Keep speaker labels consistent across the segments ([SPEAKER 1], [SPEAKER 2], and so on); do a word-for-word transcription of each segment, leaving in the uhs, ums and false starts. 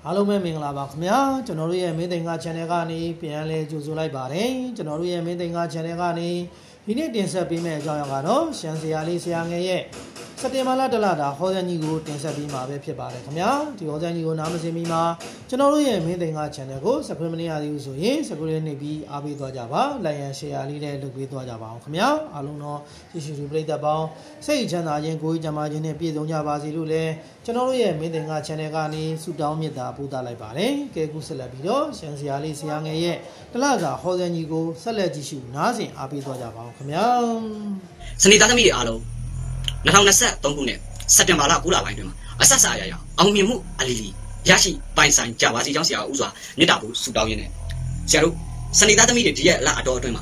[SPEAKER 1] အားလုံးပဲမင်္ဂလာပါခင်ဗျာကျွန်တော်တို့ရဲ့မင်းသိင်္ဂ channel ကနေပြန်လဲကြိုဆိုလိုက်ပါတယ်ကျွန်တော်တို့ရဲ့မင်းသိင်္ဂ channel ကနေဒီနေ့တင်ဆက်ပေးမယ့်အကြောင်းအရာကတော့ရှမ်းဆရာလေးဆရာငယ်ရဲ့စက်တင်ဘာလတလတာဟောစံကြီးကိုတင်ဆက်ပေးမှာပဲဖြစ်ပါတယ်ခင်ဗျာဒီဟောစံကြီးကိုနားမစင်မီမှာကျွန်တော်တို့ရဲ့မင်းသိင်္ဂ channel ကို subscribe မလုပ်ရသေးဘူးဆိုရင် subscribe နေပြီးအားပေးသွားကြပါ like and share လေးလည်းလုပ်ပေးသွားကြပါအောင်ခင်ဗျာအားလုံးတော့ကြည့်ရှုသူပရိသတ်ပေါင်းစိတ်ချမ်းသာခြင်းကိုယ်ကြမ်းမာခြင်းနဲ့ပြည့်စုံကြပါစေလို့လည်းကျွန်တော်တို့ရဲ့မင်းသိင်္ဂ channel ကနေဆုတောင်းမေတ္တာပို့သလိုက်ပါတယ်ကဲခုဆက်လက်ပြီးတော့ရှမ်းဆရာလေးဆရာငယ်ရဲ့တလစာဟောစံကြီးကိုဆက်လက်ကြည့်ရှုနားဆင်အားပေးသွားကြပါအောင်ခင်ဗျာ
[SPEAKER 2] စနေသားသမီးတွေအားလုံး၂၀၂၃ခုနှစ်စက်တင်ဘာလ၉လပိုင်းတွင်မှာအဆက်စာအရာရာအောင်မြင်မှုအလီလီရရှိပိုင်ဆိုင်ကြပါစီကြောင်းဆရာဦးစွာမြတ်တာဖို့ဆုတောင်းရင်းနဲ့ဆရာတို့စနေသားသမီးတွေဒီရက်လအတော်အတွင်းမှာ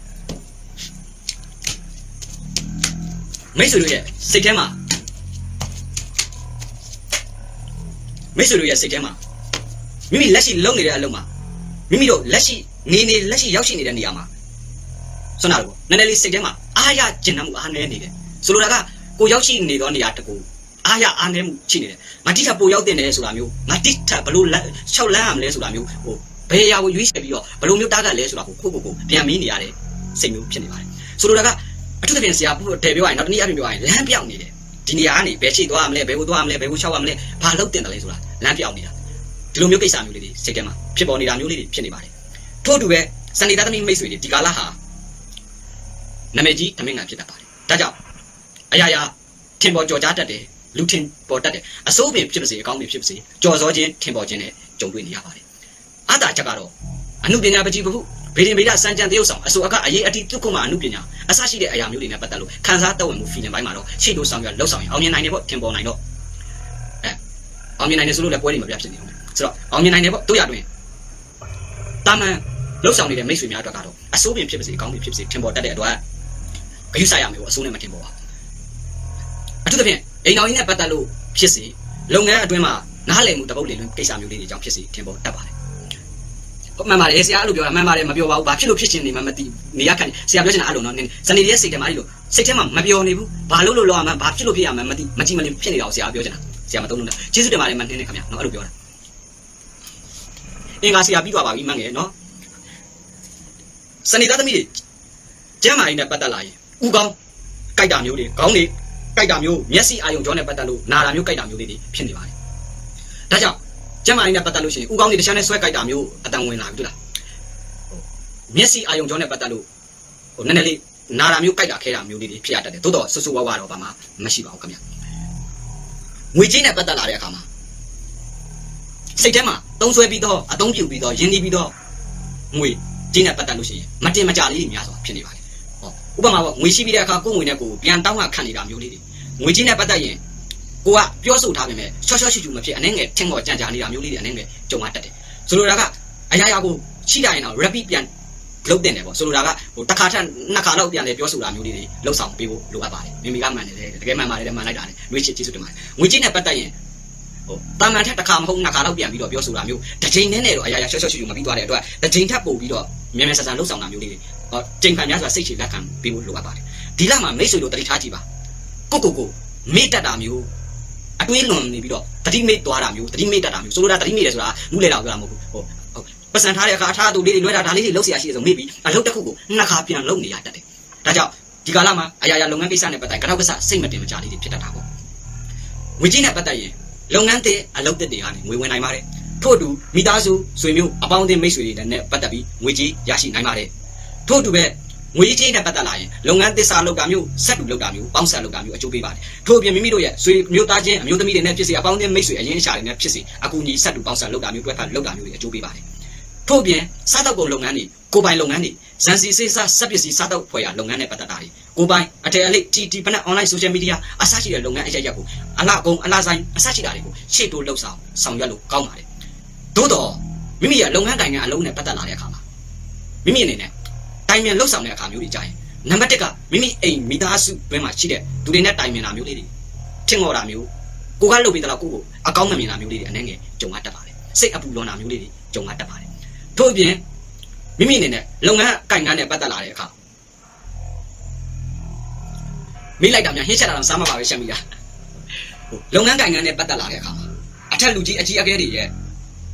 [SPEAKER 2] မိတ်ဆွေတို့ရဲ့စိတ်ထဲမှာမိတ်ဆွေတို့ရဲ့စိတ်ထဲမှာမိမိလက်ရှိလုံနေတဲ့အလုပ်မှာမိမိတို့လက်ရှိနေနေလက်ရှိရောက်ရှိနေတဲ့နေရာမှာဆွမ်းနာလို့နည်းနည်းလေးစိတ်ထဲမှာအားရကျဉ်းနှံမှုအားနည်းနေတယ်ဆိုလိုတာကကိုရောက်ရှိနေသောနေရာတကူအားရအားနည်းမှုရှိနေတယ်ငါတိထပိုရောက်တဲ့နေဆိုတာမျိုးငါတိထဘလို့၆လမ်းရမလဲဆိုတာမျိုးဟိုဘယ်ရာကိုရွေးချယ်ပြီးတော့ဘလို့မျိုးတားကလဲဆိုတာကိုကိုကိုကိုပြန်မီးနေရတဲ့စိတ်မျိုးဖြစ်နေပါတယ်ဆိုလိုတာကအထူးသဖြင့်ဆရာပို့တယ်ပြောရရင်နောက်တနည်းအားဖြင့်ပြောရရင်လမ်းပြောင်းနေတယ်ဒီနေရာကနေဘယ်ရှိသွားမလဲဘယ်ကိုသွားမလဲဘယ်ကိုလျှောက်ရမလဲဘာလုပ်တင်တယ်လဲဆိုတာလမ်းပြောင်းနေတာဒီလိုမျိုးကိစ္စမျိုးလေးတွေစိတ်ထဲမှာဖြစ်ပေါ်နေတာမျိုးလေးတွေဖြစ်နေပါတယ်ထို့အတူပဲစနေသားသမီးမိတ်ဆွေတွေဒီကာလဟာနာမည်ကြီးတမင်ငံဖြစ်တတ်ပါတယ်ဒါကြောင့်အရာရာထင်ပေါ်ကြော်ကြားတတ်တယ်လူထင်ပေါ်တတ်တယ်အစိုးပင်ဖြစ်ပါစေအကောင်းပင်ဖြစ်ပါစေကြော်စောခြင်းထင်ပေါ်ခြင်းနဲ့ကြုံတွေ့နေရပါတယ်အတားချက်ကတော့အမှုပညာပကြီးပခုဗေဒင်ဗေဒစံကြံတရုပ်ဆောင်အစိုးအကအရေးအတိပြုတ်ကုမှအမှုပညာအစရှိတဲ့အရာမျိုးတွေနဲ့ပတ်သက်လို့ခန်းစားတော်ဝင်မှု feeling ပိုင်းမှာတော့ရှေ့တို့ဆောင်ရလှုပ်ဆောင်ရင်အောင်မြင်နိုင်တယ်ပေါ့ထင်ပေါ်နိုင်တော့အဲအောင်မြင်နိုင်တယ်ဆိုလို့လည်းပွဲတွေမပြတ်ဖြစ်နေအောင်ဆိုတော့အောင်မြင်နိုင်တယ်ပေါ့တို့ရတွင်တာမန်လှုပ်ဆောင်နေတဲ့မိတ်ဆွေများအတွက်ကတော့အစိုးပင်ဖြစ်ပါစေအကောင်းပင်ဖြစ်ပါစေထင်ပေါ်တတ်တဲ့အတွက်ဂရုစိုက်ရမယ်ပေါ့အစိုးနဲ့မထင်ပေါ်ပါအထူးသဖြင့်အိမ်တော်ကြီးနဲ့ပတ်သက်လို့ဖြစ်စီလုပ်ငန်းအတွင်းမှာနားလည်မှုတပုတ်လေလွင်ကိစ္စမျိုးလေးတွေကြောင့်ဖြစ်စီထင်ပေါ်တတ်ပါတယ်မှန်ပါတယ်ဆရာအဲ့လိုပြောတာမှန်ပါတယ်မပြောပါဘူးဘာဖြစ်လို့ဖြစ်ရှင်နေမှမသိနေရခန့်ဆရာပြောချင်တာအဲ့လိုနော်စနေရဲ့စိတ်ထဲမှာအဲ့လိုစိတ်ထဲမှာမပြောနေဘူးဘာလို့လို့လောက်ရမှဘာဖြစ်လို့ဖြစ်ရမှမသိမကြည့်မလင်းဖြစ်နေတာကိုဆရာပြောချင်တာဆရာမသုံးလို့လားကျေးဇူးတင်ပါတယ်မနှင်းနဲ့ခင်ဗျာနော်အဲ့လိုပြောတာအင်္ဂါဆရာပြီးသွားပါပြီမှန်ငယ်နော်စနေသားသမီးတွေကျမ်းမာရေးနဲ့ပတ်သက်လာရင်ဥကောင်းကြိုက်တာမျိုးတွေခေါင်းတွေကြိုက်တာမျိုးမျက်စိအာယုံကြောနဲ့ပတ်သက်လို့နာတာမျိုးကြိုက်တာမျိုးတွေဖြစ်နေပါတယ်ဒါကြောင့်ကျမ်းမာရေးနဲ့ပတ်သက်လို့ရှိရင်ဥကောင်းတွေတခြားနဲ့ဆွဲကြိုက်တာမျိုးအတန်ဝင်လာပြီတွေ့လားမျက်စိအာယုံကြောနဲ့ပတ်သက်လို့ဟိုနည်းနည်းလေးနာတာမျိုးကြိုက်တာခဲတာမျိုးလေးတွေဖြစ်ရတတ်တယ်သို့တော့ဆူဆူဝါဝါတော့ဘာမှမရှိပါဘူးခင်ဗျငွေကြေးနဲ့ပတ်သက်လာတဲ့အခါမှာစိတ်ထဲမှာသုံးဆွဲပြီးတော့အသုံးပြုပြီးတော့ယဉ်နေပြီးတော့ငွေကြေးနဲ့ပတ်သက်လို့ရှိရင်မတင်မကြလေးတွေများစွာဖြစ်နေပါတယ်ဥပမာပေါ့ငွေရှိပြီးတဲ့အခါကိုယ်ငွေနဲ့ကိုပြန်တောင်းမှခံနေတာမျိုးလေးတွေငွေကြီးနဲ့ပတ်သက်ရင်ကိုကပြောဆိုထားပေမဲ့ရှော့ရှော့ရှူရှူမဖြစ်အနေငယ်ထင်ပေါ်ကြံကြာနေတာမျိုးလေးတွေအနေငယ်ကြုံရတတ်တယ်ဆိုလိုတာကအရာရာကိုရှိတိုင်းတော့ repeat ပြန်လုပ်တင်တယ်ပေါ့ဆိုလိုတာကဟိုတစ်ခါထက်နှစ်ခါလောက်ပြန်လဲပြောဆိုတာမျိုးလေးတွေလှုပ်ဆောင်ပေးဖို့လိုအပ်ပါတယ်မိမိကမှန်တယ်တကယ်မှန်ပါတယ်မှန်လိုက်တာလေငွေချစ်ကျေးဇူးတင်ပါတယ်ငွေကြီးနဲ့ပတ်သက်ရင်ဟိုတာမန်ထက်တစ်ခါမဟုတ်နှစ်ခါလောက်ပြန်ပြီးတော့ပြောဆိုတာမျိုးတစ်ချိန်နဲ့နဲ့တော့အရာရာရှော့ရှော့ရှူရှူမပြီးသွားတဲ့အတွက်တစ်ချိန်ထပ်ပို့ပြီးတော့မြန်မြန်ဆန်ဆန်လှုပ်ဆောင်တာမျိုးလေးတွေဟောချိန်ခံများစွာစိတ်ချလက်ခံပေးဖို့လိုအပ်ပါတယ်ဒီလမှာမိတ်ဆွေတို့တတိထားကြည့်ပါကိုကိုကိုမေ့တတ်တာမျိုးအတွေးလွန်နေပြီးတော့တတိမေ့သွားတာမျိုးတတိမေ့တတ်တာမျိုးဆိုလိုတာတတိမေ့တယ်ဆိုတာမူးလေတော့ပြောတာမဟုတ်ဘူးဟုတ်ဟုတ်ပတ်စံထားတဲ့အခါအထားသူလေးတွေလွှဲတာဒါလေးတွေလှုပ်เสียရှိတယ်ဆိုမေ့ပြီးအလုပ်တစ်ခုကိုနှစ်ခါပြန်လုပ်နေရတတ်တယ်ဒါကြောင့်ဒီကာလမှာအရာရာလုပ်ငန်းကိစ္စနဲ့ပတ်သက်ကတော့ကစားစိတ်မတင်မကြလေးတွေဖြစ်တတ်တာပေါ့ငွေကြီးနဲ့ပတ်သက်ရင်လုပ်ငန်းတဲ့အလုပ်တွေကနေငွေဝင်နိုင်ပါတယ်ထို့အတူမိသားစုဆွေမျိုးအပေါင်းအသင်းမိတ်ဆွေတွေနဲ့ပတ်သက်ပြီးငွေကြီးရရှိနိုင်ပါတယ်ထို့အတူပဲငွေကြီးနဲ့ပတ်သက်လာရင်လုပ်ငန်းသစ္စာလုပ်တာမျိုးဆက်တူလုပ်တာမျိုးပေါင်းဆက်လုပ်တာမျိုးအကျိုးပေးပါတယ်ထို့အပြင်မိမိတို့ရဲ့ဆွေမျိုးသားချင်းအမျိုးသမီးတွေနဲ့ဖြစ်စေအပေါင်းအသင်းမိတ်ဆွေအရင်းအရှာတွေနဲ့ဖြစ်စေအကူအညီဆက်တူပေါင်းဆက်လုပ်တာမျိုးတွဲဖက်လုပ်တာမျိုးတွေအကျိုးပေးပါတယ်ထို့အပြင်စားတောက်ကုန်လုပ်ငန်းတွေကိုပိုင်လုပ်ငန်းတွေဇန်စီစေးစားစက်ပစ္စည်းစားတောက်ဖွဲ့ရလုပ်ငန်းနဲ့ပတ်သက်တာတွေကိုပိုင်အထည်အလိပ် တီ တီ ဘနက် online social media အစရှိတဲ့လုပ်ငန်းအရရက်ကိုအလားအကုန်အလားဆိုင်အစရှိတာတွေကိုရှေ့တိုးလှုပ်ဆောင်ဆောင်ရွက်လို့ကောင်းပါတယ်သို့တော့မိမိရဲ့လုပ်ငန်းတိုင်ငံအလုံးနဲ့ပတ်သက်လာတဲ့အခါမှာမိမိအနေနဲ့တိုင်ပင်လှုပ်ဆောင်တဲ့အခါမျိုးတွေကြာရင်နံပါတ်တစ်ကမိမိအိမ်မိသားစုဘက်မှာရှိတဲ့သူတွေနဲ့တိုင်ပင်တာမျိုးလေးတွေထင်ငေါ်တာမျိုးကိုကလုပ်ပြီးတော့ကိုကိုအကောင်းမမြင်တာမျိုးလေးတွေအနေငယ်ကြုံရတတ်ပါတယ်စိတ်အပူလွန်တာမျိုးလေးတွေကြုံရတတ်ပါတယ်ထို့အပြင်မိမိအနေနဲ့လုပ်ငန်းကိုင်ငန်းနဲ့ပတ်သက်လာတဲ့အခါမိလိုက်တာများဟင်းချက်တာတော့စားမှာပါပဲရှက်မိတာလုပ်ငန်းကိုင်ငန်းနဲ့ပတ်သက်လာတဲ့အခါမှာအထက်လူကြီးအကြီးအကဲတွေရဲ့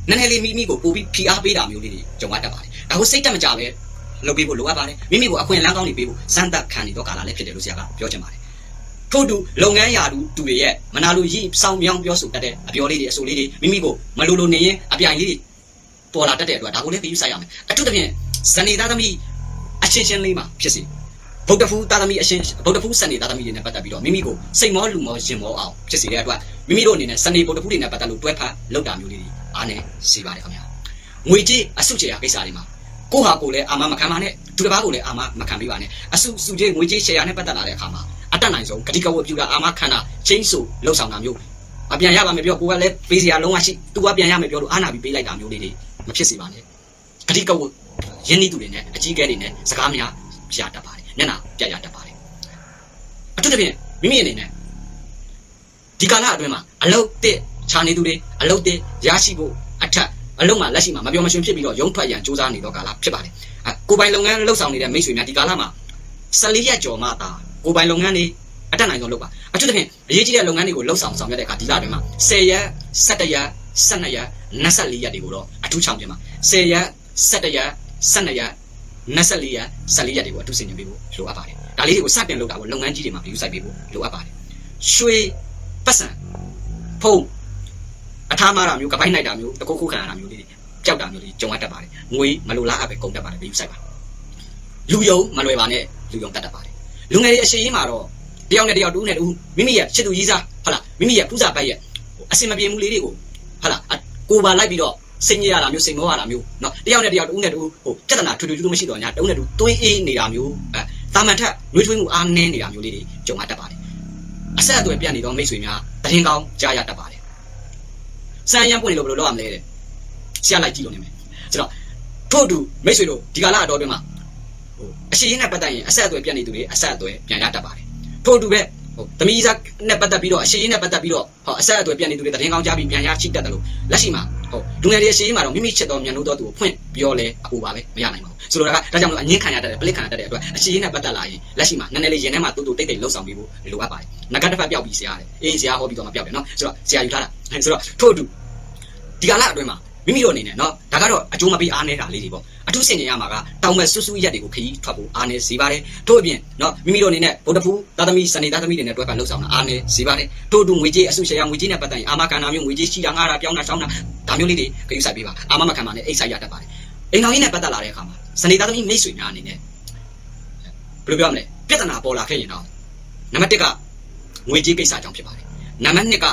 [SPEAKER 2] နည်းနည်းလေးမိမိကိုပို့ပြီးဖိအားပေးတာမျိုးလေးတွေကြုံရတတ်ပါတယ်ဒါကိုစိတ်တက်မကြပဲလုပ်ပေးဖို့လိုအပ်ပါတယ်မိမိကိုအခွင့်အလမ်းကောင်းတွေပေးဖို့စမ်းသပ်ခံနေတော့ကာလလည်းဖြစ်တယ်လို့ဆရာကပြောချင်ပါတယ်ထို့တူလုပ်ငန်းရာတူတူတွေရဲ့မနာလိုရေးစောင်းမြောင်းပြောဆိုတတ်တဲ့အပြောလေးတွေအဆိုလေးတွေမိမိကိုမလိုလိုနေရင်အပြိုင်လေးတွေပေါ်လာတတ်တဲ့အတွက်ဒါကိုလည်းပြယူဆိုင်ရမယ်အထူးသဖြင့်ဇနီးသားသမီးအချင်းချင်းလေးမှာဖြစ်စီဗုဒ္ဓဖူးသားသမီးအချင်းဗုဒ္ဓဖူးဇနီးသားသမီးတွေနဲ့ပတ်သက်ပြီးတော့မိမိကိုစိတ်မောလူမောရင်မောအောင်ဖြစ်စီတဲ့အတွက်မိမိတို့အနေနဲ့ဇနီးဗုဒ္ဓဖူးတွေနဲ့ပတ်သက်လို့တွဲဖက်လုပ်တာမျိုးလေးတွေအားနဲ့စီပါတယ်ခင်ဗျာငွေကြေးအစုချေရာကိစ္စတွေမှာကိုဟာကိုလည်းအာမမခံပါနဲ့သူတစ်ပါးကိုလည်းအာမမခံပေးပါနဲ့အစုစုချင်းငွေကြေးရှယ်ယာနဲ့ပတ်သက်လာတဲ့အခါမှာအတက်နိုင်ဆုံးဂတိကဝတ်ပြူတာအာမခံတာချင်းဆိုလှုပ်ဆောင်တာမျိုးအပြန်ရပါမယ်ပြောကိုကလည်းပေးစရာလုံးဝရှိသူကပြန်ရမယ်ပြောလို့အာနာပြီးပေးလိုက်တာမျိုးလေးတွေမဖြစ်စေပါနဲ့ဂတိကဝတ်ရင်းနှီးသူတွေနဲ့အကြီးအကဲတွေနဲ့စကားများပြတတ်ပါတယ်မျက်နှာပြရတတ်ပါတယ်အထူးသဖြင့်မိမိအနေနဲ့ဒီကာလအတွင်းမှာအလုတ်တစ်ခြာနေသူတွေအလုတ်တစ်ရရှိဖို့အထက်အလုံးမှာလက်ရှိမှာမပြောမရှင်ဖြစ်ပြီးတော့ရုံထွက်ရန်စူးစမ်းနေတော့ကာလဖြစ်ပါတယ်။ကိုပိုင်လုပ်ငန်းလှုပ်ဆောင်နေတဲ့မိတ်ဆွေများဒီကာလမှာဆယ်လေးရက်ကျော်မှသာကိုပိုင်လုပ်ငန်းတွေအတက်နိုင်ဆုံးလုပ်ပါ။အထူးသဖြင့်အရေးကြီးတဲ့လုပ်ငန်းတွေကိုလှုပ်ဆောင်ဆောင်ရတဲ့အခါဒီလတွင်မှာဆယ်ရက်၊ဆယ့်တစ်ရက်၊ဆယ့်နှစ်ရက်၊နှစ်ဆယ့်လေးရက်တွေကိုတော့အထူးချောင်းပြမှာဆယ်ရက်၊ဆယ့်တစ်ရက်၊ဆယ့်နှစ်ရက်၊နှစ်ဆယ့်လေးရက်၊ဆယ့်လေးရက်တွေကိုအထူးဆင်ခြင်ပေးဖို့လိုအပ်ပါတယ်။ဒါလေးတွေကိုစတင်လုပ်တာကိုလုပ်ငန်းကြီးတွေမှာပြုစိုက်ပေးဖို့လိုအပ်ပါတယ်။ရွှေပတ်စံဖုံးအထားမာတာမျိုးကပိုင်းလိုက်တာမျိုးတကုတ်ခုခံရတာမျိုးလေးကြောက်တာမျိုးလေးကြုံရတတ်ပါတယ်ငွေမလိုလားအပ်ပဲကုန်တတ်ပါတယ်ပြီးယူဆိုင်ပါလူယုံမလွယ်ပါနဲ့လူယုံတတ်တတ်ပါတယ်လူငယ်တွေအရှိရင်မှာတော့တယောက်နဲ့တယောက်တူးနဲ့တူးမိမိရဲ့ချစ်သူကြီးစားဟုတ်လားမိမိရဲ့ပူဇာပိုက်ရဲ့အစင်မပြေမှုလေးတွေကိုဟုတ်လားကိုပါလိုက်ပြီးတော့စိတ်ညစ်ရတာမျိုးစိတ်မောရတာမျိုးเนาะတယောက်နဲ့တယောက်တူးနဲ့တူးဟိုပြဿနာထွေထွေတူးမရှိတော့ညာတုံးနဲ့တူးသွေးအေးနေတာမျိုးအဲတာမန်ထက်နှွေးထွေးမှုအားနည်းနေတာမျိုးလေးတွေကြုံရတတ်ပါတယ်အဆက်အသွယ်ပြတ်နေတော့မိတ်ဆွေများတရင်ကောင်းကြားရတတ်ပါတယ်စံရံပွင့်လို့ဘယ်လိုလုပ်ရမလဲတဲ့ဆရာလိုက်ကြည့်လို့နေမယ်ဆိုတော့ထို့တူမိတ်ဆွေတို့ဒီကာလအတော်တွင်းမှာဟိုအရှိရင်းနဲ့ပတ်သက်ရင်အဆက်အသွယ်ပြတ်နေသူတွေအဆက်အသွယ်ပြန်ရတတ်ပါတယ်ထို့တူပဲဟိုသမီးစားနဲ့ပတ်သက်ပြီးတော့အရှိရင်းနဲ့ပတ်သက်ပြီးတော့ဟောအဆက်အသွယ်ပြတ်နေသူတွေတရင်ကောင်းကြားပြီးပြန်ရရှိတတ်တယ်လို့လက်ရှိမှာဟိုလူငယ်တွေအရှိရင်းမှာတော့မိမိချစ်တော်မြန်လို့တော့သူကိုဖွင့်ပြောလဲအပူပါပဲမရနိုင်ပါဘူးဆိုတော့ဒါကြောင့်မလို့အငင်းခံရတတ်တယ်ပလစ်ခံရတတ်တဲ့အတွက်အရှိရင်းနဲ့ပတ်သက်လာရင်လက်ရှိမှာနည်းနည်းလေးရင်ထဲမှာတူတူတိတ်တိတ်လှုပ်ဆောင်ပြီးဖို့လိုအပ်ပါတယ်ငကတစ်ဖက်ပြောက်ပြီးဆရာတဲ့အေးဆရာဟောပြီးတော့မပြောက်တယ်နော်ဆိုတော့ဆရာယူထားတာဆိုတော့ထို့တူဒီကာလအတွင်းမှာမိမိတို့အနေနဲ့เนาะဒါကတော့အကျိုးမပေးအားနေတာလေးတွေပေါ့အထူးဆင်ခြင်ရမှာကတောင်မဲ့ဆူဆူရက်တွေကိုခရီးထွက်ဖို့အားနေစေပါတယ်တို့အပြင်เนาะမိမိတို့အနေနဲ့ဗုဒ္ဓဖူးသာသမီစနေသာသမီတွေနဲ့တွဲဖက်လှုပ်ဆောင်တာအားနေစေပါတယ်တို့တို့ငွေကြေးအစုရှယ်ယာငွေကြေးနဲ့ပတ်သက်ရင်အာမခံတာမျိုးငွေကြေးရှိတာငှားတာပြောင်းတာရှောင်းတာဒါမျိုးလေးတွေခရီးဆိုင်ပေးပါအာမမခံပါနဲ့အိတ်ဆိုင်ရတတ်ပါတယ်အိမ်တော်ကြီးနဲ့ပတ်သက်လာတဲ့အခါမှာစနေသာသမီမိတ်ဆွေများအနေနဲ့ဘယ်လိုပြောမလဲပြဿနာပေါ်လာခဲ့ရင်တော့နံပါတ်တစ်ကငွေကြေးကိစ္စကြောင့်ဖြစ်ပါတယ်နံပါတ်နှစ်က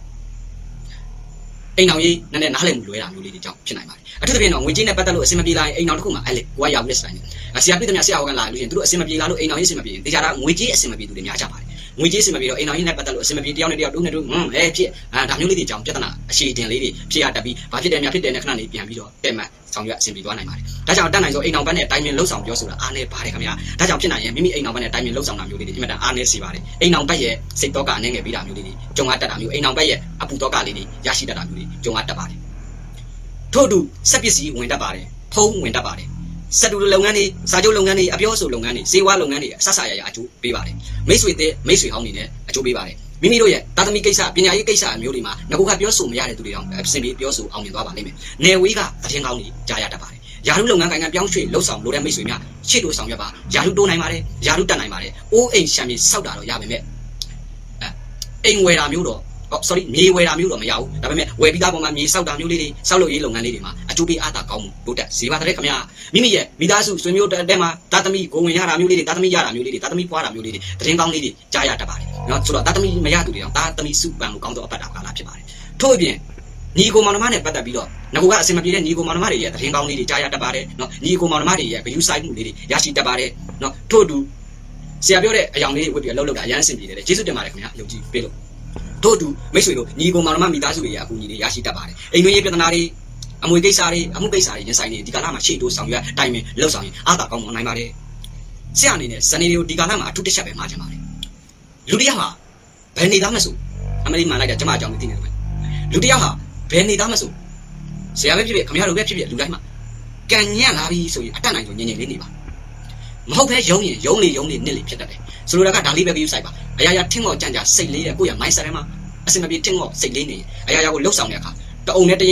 [SPEAKER 2] အိမ်တော်ကြီးနည်းနည်းနားလည်မှုလွဲတာမျိုးလေးတွေကြောင့်ဖြစ်နိုင်ပါတယ်အထူးသဖြင့်တော့ငွေကြေးနဲ့ပတ်သက်လို့အဆင်မပြေလာရင်အိမ်တော်တစ်ခုမှာအဲ့လေကိုကရောက်လက်ဆိုင်နေဆရာပြည့်တဲ့မြဆရာဟောကန်လာလို့ရှိရင်သူတို့အဆင်မပြေလာလို့အိမ်တော်ကြီးအဆင်မပြေရင်တရားတာငွေကြေးအဆင်မပြေသူတွေများကြပါတယ်ငွေကြေးအဆင်မပြေတော့အိမ်တော်ကြီးနဲ့ပတ်သက်လို့အဆင်မပြေတယောက်နဲ့တယောက်တူးနဲ့တူးဟွန်းအဲဖြစ်အာဒါမျိုးလေးတွေကြောင့်ပြဿနာအရှိတင်လေးတွေဖြစ်ရတတ်ပြီးဘာဖြစ်တယ်များဖြစ်တယ်နဲ့ခဏလေးပြန်ပြီးတော့တဲ့မှဆောင်ရွက်အဆင်ပြေသွားနိုင်ပါတယ်ဒါကြောင့်တတ်နိုင်ဆိုအိမ်တော်ဘက်နဲ့တိုင်ပင်လှုပ်ဆောင်ပြောဆိုတာအားနေပါတယ်ခင်ဗျာဒါကြောင့်ဖြစ်နိုင်ရင်မိမိအိမ်တော်ဘက်နဲ့တိုင်ပင်လှုပ်ဆောင်တာမျိုးလေးတွေအင်မတန်အားနေစေပါတယ်အိမ်တော်ဘက်ရဲ့စိတ်တော့ကအနေငယ်ပေးတာမျိုးလေးတွေကြုံရတတ်တာမျိုးအိမ်တော်ဘက်ရဲ့အပူတော့ကလေးတွေရရှိတတ်တာမျိုးတွေကြုံရတတ်ပါတယ်ထို့တူစက်ပစ္စည်းဝင်တတ်ပါတယ်ဖုံးဝင်တတ်ပါတယ်စက်တူလုပ်ငန်းတွေစာချုပ်လုပ်ငန်းတွေအပြောဆိုလုပ်ငန်းတွေစေဝါလုပ်ငန်းတွေအဆက်ဆက်ရရအကျိုးပေးပါတယ်မိတ်ဆွေတဲ့မိတ်ဆွေဟောင်းနေနဲ့အကျိုးပေးပါတယ်မိမိတို့ရဲ့တာသမီကိစ္စပညာရေးကိစ္စအမျိုးတွေမှာငါကပြောဆိုမရတဲ့သူတွေအောင်အစင်ပြီးပြောဆိုအောင်မြင်သွားပါလိမ့်မယ်နယ်ဝေးကသတင်းကောင်းတွေကြားရတတ်ပါတယ်ယာရုလုပ်ငန်းကိုင်ငံပြောင်းရွှေ့လှုပ်ဆောင်လို့တဲ့မိတ်ဆွေများရှေ့တို့ဆောင်ရွက်ပါယာရုတိုးနိုင်ပါတယ်ယာရုတက်နိုင်ပါတယ်အိုးအိမ်ရှမ်းမြေစောက်တာတော့ရပါမယ်အဲအိမ်ဝယ်တာမျိုးတော့ sorry မြေဝယ်တာမျိုးတော့မရဘူးဒါပေမဲ့ဝယ်ပြီးသားပုံမှာမြေစောက်တာမျိုးလေးတွေစောက်လို့ရေးလုပ်ငန်းလေးတွေမှာအကျိုးပေးအားသာကောင်းမှုတိုးတက်စေပါတဲ့ခင်ဗျာမိမိရဲ့မိသားစုဆွေမျိုးတဲ့မှာတာသမီကိုဝင်ရတာမျိုးလေးတွေတာသမီရတာမျိုးလေးတွေတာသမီဖွားတာမျိုးလေးတွေသတင်းကောင်းလေးတွေကြားရတတ်ပါတယ်နော်ဆိုတော့တာသမီမရသူတွေအောင်တာသမီစုပန်မှုကောင်းတော့အပတ်တာကာလဖြစ်ပါတယ်ထို့အပြင်ညီကိုမောင်နှမနဲ့ပတ်သက်ပြီးတော့ငါကအစင်မပြေတဲ့ညီကိုမောင်နှမတွေရဲ့သတင်းကောင်းလေးတွေကြားရတတ်ပါတယ်နော်ညီကိုမောင်နှမတွေရဲ့ဂရုစိုက်မှုလေးတွေရရှိတတ်ပါတယ်နော်ထို့တူဆရာပြောတဲ့အယောင်လေးတွေဝတ်ပြီးလှုပ်လှုပ်တာအရန်အဆင်ပြေတယ်ကျေးဇူးတင်ပါတယ်ခင်ဗျာယုံကြည်ပေးလို့တို့တူမိတ်ဆွေတို့ညီကိုမောင်နှမမိသားစုတွေရဲ့အကူအညီတွေရရှိတတ်ပါတယ်အိမ်တွင်းရေးပြဿနာတွေအမွေကိစ္စတွေအမှုကိစ္စတွေရင်ဆိုင်နေဒီကာလမှာရှေ့တိုးဆောင်ရွက်တိုင်ပင်လှုပ်ဆောင်ရင်အားသာကောင်းနိုင်ပါတယ်ဆရာအနေနဲ့ဇနီးတွေကိုဒီကာလမှာအထူးတစ်ချက်ပဲမှာချင်ပါတယ်လူတစ်ယောက်ဟာဘယ်နေသားမဆိုအမလေးမှန်လိုက်တာကျမအကြောင်းသိနေတယ်လူတစ်ယောက်ဟာဘယ်နေသားမဆိုဆရာပဲဖြစ်ဖြစ်ခင်ဗျားတို့ပဲဖြစ်ဖြစ်လူတိုင်းမှာကံညံ့လာပြီဆိုရင်အတက်နိုင်ဆုံးညင်ညင်လေးနေပါမဟုတ်ပဲယုံရင်ယုံလေယုံလေနစ်လေဖြစ်တတ်တယ်ဆိုလိုတာကဒါလေးပဲကြည့်ဆိုင်ပါအရာရာထင်းမော်ကြံကြစိတ်လေးတဲ့ကိုယ့်ရဲ့ mindset ထဲမှာအစင်မပြေထင်းမော်စိတ်လေးနေအရာရာကိုလှုပ်ဆောင်တဲ့အခါတအုံနဲ့တရင်နဲ့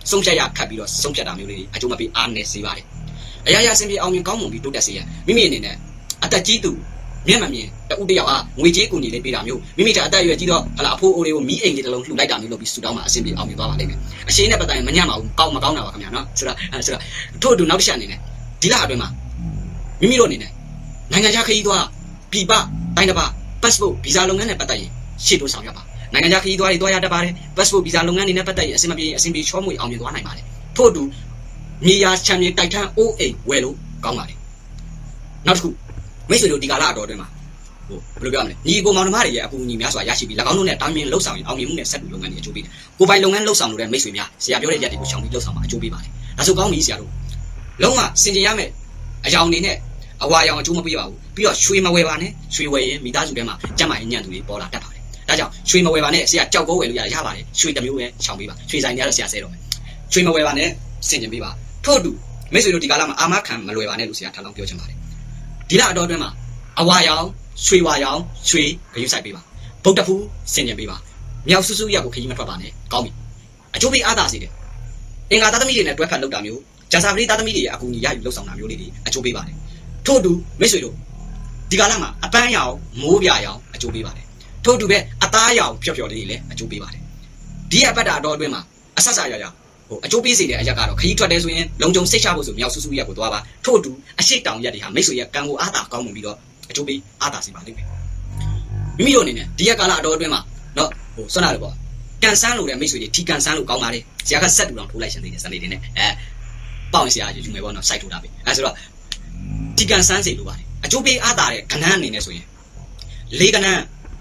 [SPEAKER 2] ဆုံးဖြတ်ရခတ်ပြီးတော့ဆုံးဖြတ်တာမျိုးလေးအကျိုးမပေးအားနဲ့စေပါတယ်အရာရာအဆင်ပြေအောင်မြင်ကောင်းမွန်ပြီးတိုးတက်စေရမိမိအနေနဲ့အသက်ကြီးသူမျက်မှန်မြင်တဦးတယောက်အားငွေကြေးကူညီလေးပေးတာမျိုးမိမိကအသက်အရွယ်ကြီးတော့ဟလာအဖိုးအိုတွေကိုမီးအိမ်လေးတစ်လုံးလှူလိုက်တာမျိုးလုပ်ပြီးဆူတောင်းမှအဆင်ပြေအောင်မြင်သွားပါလိမ့်မယ်အရှိန်နဲ့ပတ်သက်ရင်မညံ့ပါဘူးကောင်းမကောင်းတာပါခင်ဗျာနော်ဆိုတော့ဆိုတော့ထို့အတူနောက်တစ်ချက်အနေနဲ့ဒီလအတွင်းမှာမိမိတို့အနေနဲ့နိုင်ငံခြားခရီးသွားပြည်ပတိုင်းတစ်ပါ passport visa လုပ်ငန်းနဲ့ပတ်သက်ရင်ရှေ့တိုးဆောင်ရပါနိုင်ငံခြားခရီးသွားတွေသွားရတတ်ပါတယ် passport visa လုပ်ငန်းတွေနဲ့ပတ်သက်ရင်အဆင်မပြေအဆင်ပြေချောမွေအောင်မြင်သွားနိုင်ပါတယ်ထို့အတူမြေယာချမ်းမြေတိုက်ထမ်းအိုးအိမ်ဝယ်လို့ကောင်းပါတယ်နောက်တစ်ခုမိတ်ဆွေတို့ဒီကာလအတော်အတွင်းမှာဟိုဘယ်လိုပြောမလဲညီကိုမောင်နှမတွေရဲ့အကူအညီများစွာရရှိပြီး၎င်းတို့နဲ့တာမင်လှုပ်ဆောင်ရင်အောင်မြင်မှုနဲ့ဆက်တူလုပ်ငန်းတွေအကျိုးပေးတယ်ကိုပိုင်လုပ်ငန်းလှုပ်ဆောင်လို့တဲ့မိတ်ဆွေများဆရာပြောတဲ့ရက်တွေကိုရှောင်ပြီးလှုပ်ဆောင်မှာအကျိုးပေးပါတယ်ဒါဆိုကောင်းပြီဆရာတို့လုံးဝစင်ကြင်ရမယ်အယောင်နေနဲ့အဝါရောင်အကျိုးမပေးပါဘူးပြီးတော့ရွှေမဝယ်ပါနဲ့ရွှေဝယ်ရင်မိသားစုထဲမှာကျမ်းမာရေးညံ့သူတွေပေါ်လာတတ်ပါတယ်ဒါကြောင့်ရွှေမဝယ်ပါနဲ့ဆရာကြောက်ကောဝယ်လို့ရရပါတယ်ရွှေတစ်မျိုးပဲရှောင်ပေးပါရွှေဆိုင်တွေကတော့ဆရာဆဲတော့မယ်ရွှေမဝယ်ပါနဲ့စင်ကြင်ပေးပါထို့အတူမိတ်ဆွေတို့ဒီကာလမှာအာမခံမလွယ်ပါနဲ့လို့ဆရာထပ်လောင်းပြောချင်ပါတယ်ဒီလအတော်အတွင်းမှာအဝါရောင်ရွှေဝါရောင်ရွှေဂရုစိုက်ပေးပါဗုဒ္ဓဖူးစင်ကြင်ပေးပါမြောက်ဆူဆူရက်ကိုခရီးမထွက်ပါနဲ့ကောင်းပြီအကျိုးပေးအားသာစေတယ်အင်္ဂါသားသမီးတွေနဲ့တွဲဖက်လုပ်တာမျိုးဂျာစာပရိသားသမီးတွေရဲ့အကူအညီရယူလှုပ်ဆောင်တာမျိုးလေးတွေအကျိုးပေးပါတယ်ထို့အတူမိတ်ဆွေတို့ဒီကာလမှာအပန်းရောင်မိုးပြရောင်အကျိုးပေးပါတယ်ထို့အတူပဲအသားရောင်ဖြော်ဖြော်လေးတွေလည်းအကျိုးပေးပါတယ်ဒီအပတ်တာအတော်အတွင်းမှာအဆက်ဆက်ရရဟိုအကျိုးပေးစေတဲ့အရက်ကတော့ခရီးထွက်တယ်ဆိုရင်လုံခြုံစိတ်ချဖို့ဆိုမြောက်ဆူဆူရက်ကိုသွားပါထို့အတူအရှိတောင်ရက်တွေဟာမိတ်ဆွေရဲ့ကံကိုအားသာကောင်းမှုပြီးတော့အကျိုးပေးအားသာစေပါလိမ့်မယ်မိမိတို့အနေနဲ့ဒီရက်ကာလအတော်အတွင်းမှာနော်ဟိုဆွမ်းလာလို့ပေါ့ကန်ဆန်းလို့တဲ့မိတ်ဆွေတွေထီကန်ဆန်းလို့ကောင်းပါလေဆရာကဆက်တူတောင်ထိုးလိုက်ရှင်သေးတယ်စနေတွေနဲ့အဲပေါင်ဆရာယူမယ်ပေါ့နော်စိုက်ထိုးတာပဲအဲဆိုတော့ထီကန်ဆန်းစေလို့ပါတယ်အကျိုးပေးအားသာတဲ့ကဏ္ဍအနေနဲ့ဆိုရင်လေးကဏ္ဍ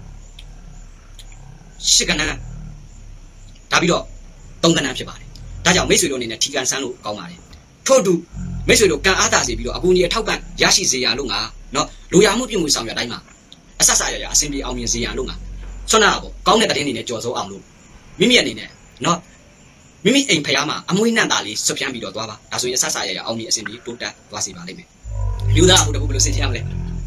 [SPEAKER 2] ရှစ်ကဏ္ဍဒါပြီးတော့သုံးကဏ္ဍဖြစ်ပါတယ်ဒါကြောင့်မိတ်ဆွေတို့အနေနဲ့ထီကန်ဆန်းလို့ကောင်းပါတယ်ထို့အတူမိတ်ဆွေတို့ကံအားသာစေပြီးတော့အကူအညီအထောက်ပံ့ရရှိစေရလို့ငါနော်လူရမှုပြုမှုဆောင်ရတိုင်းမှာအဆက်ဆက်ရရအစဉ်ပြေအောင်မြင်စေရလို့ငါဆွမ်းနာပေါ့ကောင်းတဲ့တဲ့င်းတွေနဲ့ကြော်စိုးအောင်လို့မိမိအနေနဲ့နော်မိမိအိမ်ဖျားမှာအမွှေးနှံ့တာလေးဆွဖြန်းပြီးတော့သွားပါဒါဆိုရင်အဆက်ဆက်ရရအောင်မြင်အစဉ်ပြေတိုးတက်သွားစေပါလိမ့်မယ်လူသားဘုရားဘုရားစင်ချင်ရမလဲ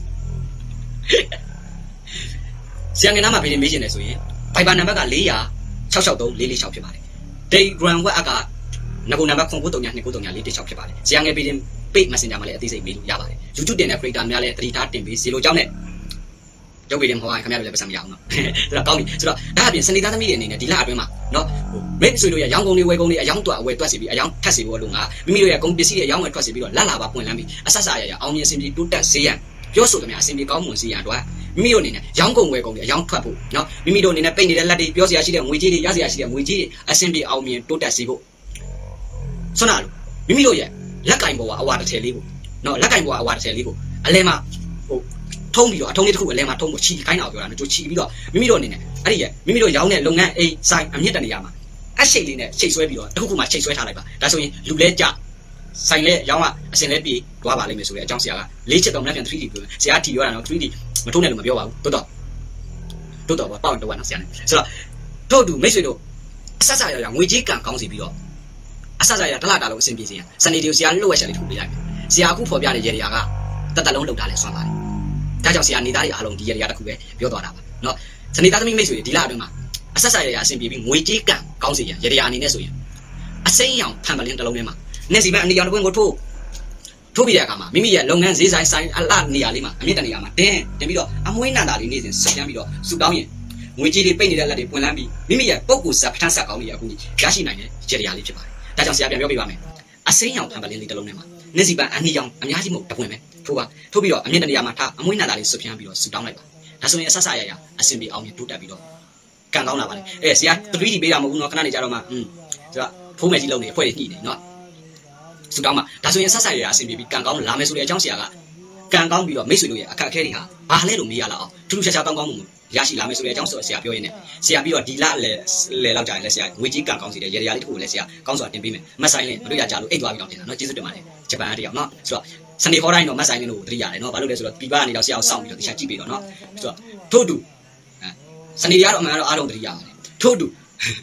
[SPEAKER 2] ဆရာငယ်နာမှာပြင်မေးချင်တယ်ဆိုရင်ဘိုင်ဘာနံပါတ်ကလေးရာ၆၆သုံးလေးလေး၆ဖြစ်ပါတယ်ဒေဂရန်ဝက်အကငကုနံပါတ်ခုနှစ်ခုသုံးညနှစ်ခုသုံးညလေးတစ်၆ဖြစ်ပါတယ်ဆရာငယ်ပြင်ပိတ် messenger မှာလည်းအသေးစိတ်မေးလို့ရပါတယ် YouTube တင်တဲ့ creator များလည်းတတိထားတင်ပေးစီလိုကြောင်းနဲ့ရုပ်ပေတင်ဟောခင်ဗျားတို့လည်းပတ်စံမရအောင်နော်ဆိုတော့ကောင်းပြီဆိုတော့ဒါအပြင်စနေသားသမီးတွေအနေနဲ့ဒီလအတွင်းမှာနော်ဟိုမိတ်ဆွေတို့ရဲ့ရောင်းကုန်တွေဝယ်ကုန်တွေအယောင်းတွက်အဝယ်တွက်စီပြီးအယောင်းထက်စီဖို့လို့ငါမိမိတို့ရဲ့ကုန်ပစ္စည်းတွေအယောင်းဝယ်တွက်စီပြီးတော့လက်လာပါပွင့်လန်းပြီးအဆက်ဆက်ရရအောင်မြင်စင်ပြီးတိုးတက်စေရန်ပြောဆိုသမျှအစင်ပြေကောင်းမွန်စေရန်အတွက်မိမိတို့အနေနဲ့ရောင်းကုန်ဝယ်ကုန်တွေအယောင်းထွက်ဖို့နော်မိမိတို့အနေနဲ့ပိတ်နေတဲ့လက်တွေပြောစရာရှိတဲ့ငွေကြီးတွေရစရာရှိတဲ့ငွေကြီးတွေအစင်ပြေအောင်မြင်တိုးတက်စေဖို့ဆွမ်းနာလို့မိမိတို့ရဲ့လက်ကင်ပေါ်ကအဝါတစ်ထည်လေးကိုနော်လက်ကင်ပေါ်ကအဝါတစ်ထည်လေးကိုအလဲမှာဟိုထုံးပြီးတော့အထုံးလေးတစ်ခုအလဲမှာထုံးဖို့ချီခိုင်းတာကိုပြောတာနော်ကြိုချီပြီးတော့မိမိတို့အနေနဲ့အဲ့ဒီရဲ့မိမိတို့ရောင်းတဲ့လုပ်ငန်းအိမ်ဆိုင်အမြင့်တနေရာမှာအရှိတ်လေးနဲ့ရှိတ်ဆွဲပြီးတော့တစ်ခုခုမှရှိတ်ဆွဲထားလိုက်ပါဒါဆိုရင်လူလဲကြဆိုင်လဲရောင်းကအစင်လဲပြေးသွားပါလိမ့်မယ်ဆိုတဲ့အကြောင်းဆရာကလေးချက်တော့မနေ့ပြန် three D ပြောဆရာတီပြောတာနော် three D မထုံးနဲ့လို့မပြောပါဘူးတိုးတော့တိုးတော့ပေါ့တော့နော်ဆရာနဲ့ဆိုတော့တို့တူမိတ်ဆွေတို့အဆက်ဆက်ရရငွေကြေးကံကောင်းစီပြီးတော့အဆက်ဆက်ရတလားတာလုံးအဆင်ပြေစေရစနေတီကိုဆရာလှုပ်ဝက်ချက်လေးထုတ်ပေးလိုက်မယ်ဆရာအခုဖော်ပြတဲ့ရေတွေကတတ်တလုံးလှုပ်ထားလဲဆွမ်းပါတယ်ဒါကြောင့်ဆရာနေသားတွေအားလုံးဒီရေတွေကတစ်ခုပဲပြောသွားတာပါနော်စနေသားသမီးမိတ်ဆွေတွေဒီလအတွင်းမှာအဆက်ဆက်ရရအဆင်ပြေပြီးငွေကြေးကံကောင်းစီရရေတွေအနေနဲ့ဆိုရင်အစိမ်းရောင်ဖန်ပလင်းတစ်လုံးထဲမှာနေစီမအနီရောင်တစ်ပွင့်ကိုထိုးထိုးပြီးတဲ့အခါမှာမိမိရဲ့လုပ်ငန်းဈေးဆိုင်ဆိုင်အလှနေရာလေးမှာအမြင့်တနေရာမှာတင်းတင်ပြီးတော့အမွှေးနံတာလေးနေစဉ်ဆက်ပြန်ပြီးတော့စူတောင်းရင်ငွေကြေးတွေပိတ်နေတဲ့လက်တွေပွင့်လန်းပြီးမိမိရဲ့ပုဂ္ဂိုလ်ဇာပထန်းဆက်ကောင်းတွေအခုရရှိနိုင်တဲ့ကြရလေးဖြစ်ပါတယ်။ဒါကြောင့်ဆရာပြန်ပြောပြပါမယ်။အစိမ်းရောင်ဖန်ပလင်းလေးတစ်လုံးထဲမှာနေစီပအနီရောင်အများကြီးမဟုတ်တပွင့်ပဲထိုးပါထိုးပြီးတော့အမြင့်တနေရာမှာထားအမွှေးနံတာလေးဆွပြန်ပြီးတော့စူတောင်းလိုက်ပါ။ဒါဆိုရင်အဆက်ဆက်ရရအဆင်ပြေအောင်တိုးတက်ပြီးတော့ကံကောင်းလာပါလေ။အဲဆရာ three D ပေးတာမဟုတ်ဘူးနော်ခဏနေကြတော့မှอืมဆိုတော့ထိုးမယ်ကြီးလုံးနေအဖွဲ့တွေညှိနေနော်စူတောင်းမှာဒါဆိုရင်ဆက်ဆက်ရရအဆင်ပြေပြီးကံကောင်းလာမယ်ဆိုတဲ့အကြောင်းဆရာကကံကောင်းပြီးတော့မိတ်ဆွေတို့ရဲ့အခက်အခဲတွေဟာဘာလဲလို့မေးရလာအောင်ထူးထူးခြားခြားကောင်းကောင်းမှုရရှိလာမယ်ဆိုတဲ့အကြောင်းဆိုဆရာပြောရင်းနဲ့ဆရာပြီးတော့ဒီလလေလေလောက်ကြာရင်လည်းဆရာငွေကြီးကံကောင်းစီတဲ့ရေရရလေးတစ်ခုလည်းဆရာကောင်းစွာတင်ပေးမယ်မတ်ဆိုင်လင်းမတို့ရကြလို့အိတ်သွားပြီးတော့တင်တာနော်ကျေးဇူးတင်ပါတယ်ဂျပန်တယောက်နော်ဆိုတော့စနေခေါ်တိုင်းတော့မတ်ဆိုင်လင်းတို့တတိရတယ်နော်ဘာလို့လဲဆိုတော့ပြည်ပကနေတော့ဆရာကိုစောင့်ပြီးတော့တခြားကြည့်ပြီးတော့နော်ဆိုတော့ထို့တူစနေရတော့အမှန်တော့အားလုံးတတိရပါတယ်ထို့တူ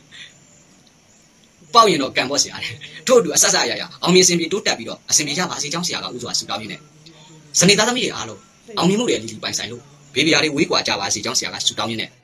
[SPEAKER 2] ပေါက်ရင်တော့ကံပေါ်ဆရာတယ်ထို့အတူအဆက်ဆက်ရရအောင်မြင်စင်ပြေတိုးတက်ပြီးတော့အစင်ပြေရပါစေကြောင်းဆရာကဥစွာဆူတောင်းရင်းနဲ့စနေသားသမီးတွေအားလုံးအောင်မြင်မှုတွေအလီလီပိုင်ဆိုင်လို့ဘေးဘီယာတွေဝေးကွာကြပါစေကြောင်းဆရာကဆူတောင်းရင်းနဲ့